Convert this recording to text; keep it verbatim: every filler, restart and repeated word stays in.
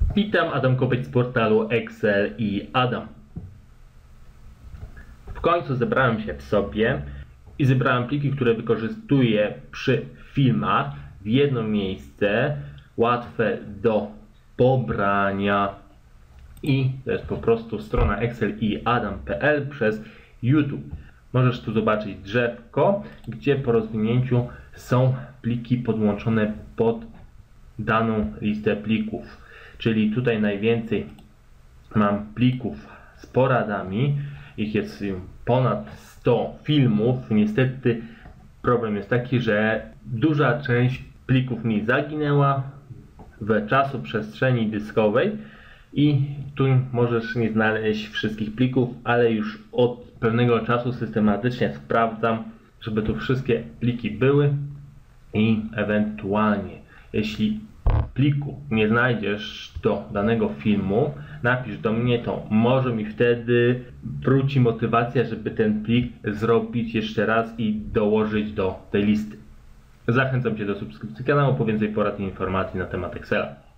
Witam, Adam Kopeć z portalu Excel i Adam. W końcu zebrałem się w sobie i zebrałem pliki, które wykorzystuję przy filmach w jedno miejsce, łatwe do pobrania, i to jest po prostu strona excel i adam kropka p l przez YouTube. Możesz tu zobaczyć drzewko, gdzie po rozwinięciu są pliki podłączone pod daną listę plików. Czyli tutaj najwięcej mam plików z poradami, ich jest ponad sto filmów. Niestety problem jest taki, że duża część plików mi zaginęła w czasoprzestrzeni dyskowej i tu możesz nie znaleźć wszystkich plików, ale już od pewnego czasu systematycznie sprawdzam, żeby tu wszystkie pliki były i ewentualnie, jeśli pliku nie znajdziesz do danego filmu, napisz do mnie, to może mi wtedy wróci motywacja, żeby ten plik zrobić jeszcze raz i dołożyć do tej listy. Zachęcam Cię do subskrypcji kanału po więcej porad i informacji na temat Excela.